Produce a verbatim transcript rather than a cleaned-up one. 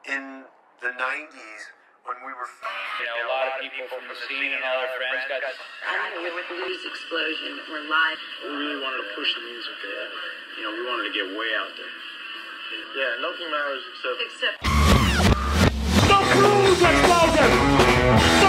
in the nineties when we were... You know, a lot of people from the scene and all our friends got... I'm here with Blues Explosion. We're live. We really wanted to push the music there. You know, we wanted to get way out there. Yeah, nothing matters except... Except... The Blues Explosion!